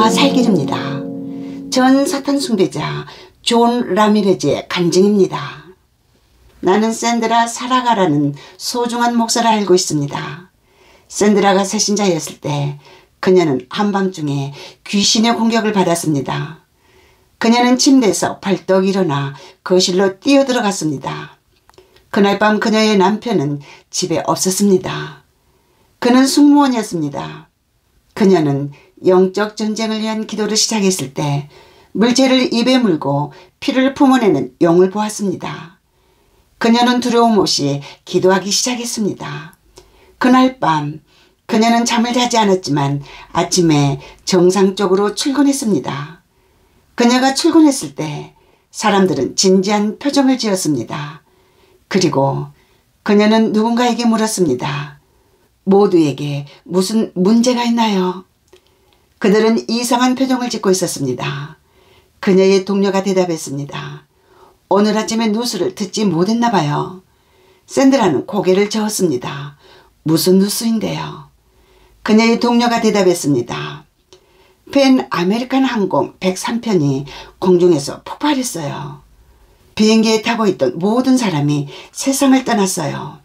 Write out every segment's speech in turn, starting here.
기도와 살길입니다. 전 사탄 숭배자 존 라미레즈의 간증입니다. 나는 샌드라 살아가라는 소중한 목사를 알고 있습니다. 샌드라가 새신자였을 때 그녀는 한밤중에 귀신의 공격을 받았습니다. 그녀는 침대에서 벌떡 일어나 거실로 뛰어들어갔습니다. 그날 밤 그녀의 남편은 집에 없었습니다. 그는 승무원이었습니다. 그녀는 영적 전쟁을 위한 기도를 시작했을 때 물체를 입에 물고 피를 품어내는 용을 보았습니다. 그녀는 두려움 없이 기도하기 시작했습니다. 그날 밤 그녀는 잠을 자지 않았지만 아침에 정상적으로 출근했습니다. 그녀가 출근했을 때 사람들은 진지한 표정을 지었습니다. 그리고 그녀는 누군가에게 물었습니다. 모두에게 무슨 문제가 있나요? 그들은 이상한 표정을 짓고 있었습니다. 그녀의 동료가 대답했습니다. 오늘 아침에 뉴스를 듣지 못했나 봐요. 샌드라는 고개를 저었습니다. 무슨 뉴스인데요? 그녀의 동료가 대답했습니다. 팬 아메리칸 항공 103편이 공중에서 폭발했어요. 비행기에 타고 있던 모든 사람이 세상을 떠났어요.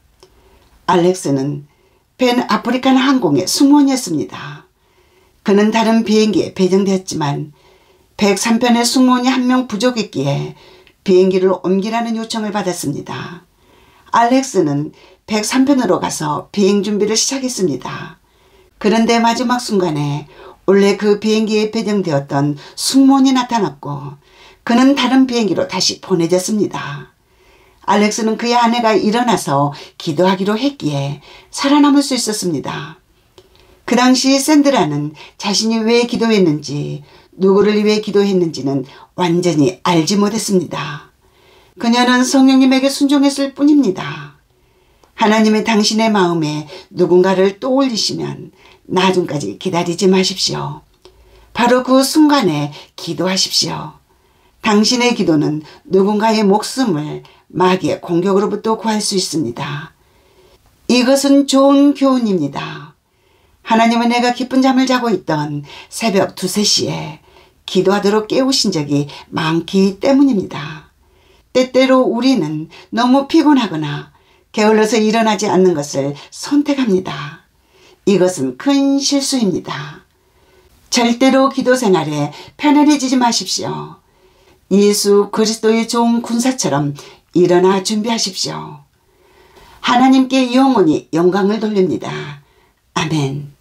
알렉스는 팬 아프리칸 항공의 승무원이었습니다. 그는 다른 비행기에 배정되었지만 103편의 승무원이 한 명 부족했기에 비행기를 옮기라는 요청을 받았습니다. 알렉스는 103편으로 가서 비행 준비를 시작했습니다. 그런데 마지막 순간에 원래 그 비행기에 배정되었던 승무원이 나타났고 그는 다른 비행기로 다시 보내졌습니다. 알렉스는 그의 아내가 일어나서 기도하기로 했기에 살아남을 수 있었습니다. 그 당시 샌드라는 자신이 왜 기도했는지 누구를 위해 기도했는지는 완전히 알지 못했습니다. 그녀는 성령님에게 순종했을 뿐입니다. 하나님의 당신의 마음에 누군가를 떠올리시면 나중까지 기다리지 마십시오. 바로 그 순간에 기도하십시오. 당신의 기도는 누군가의 목숨을 마귀의 공격으로부터 구할 수 있습니다. 이것은 좋은 교훈입니다. 하나님은 내가 깊은 잠을 자고 있던 새벽 2, 3시에 기도하도록 깨우신 적이 많기 때문입니다. 때때로 우리는 너무 피곤하거나 게을러서 일어나지 않는 것을 선택합니다. 이것은 큰 실수입니다. 절대로 기도 생활에 편안해지지 마십시오. 예수 그리스도의 좋은 군사처럼 일어나 준비하십시오. 하나님께 영원히 영광을 돌립니다. 아멘.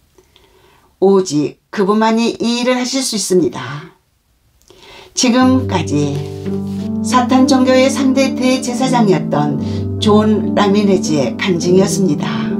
오직 그분만이 이 일을 하실 수 있습니다. 지금까지 사탄 종교의 3대 대제사장이었던 존 라미레즈의 간증이었습니다.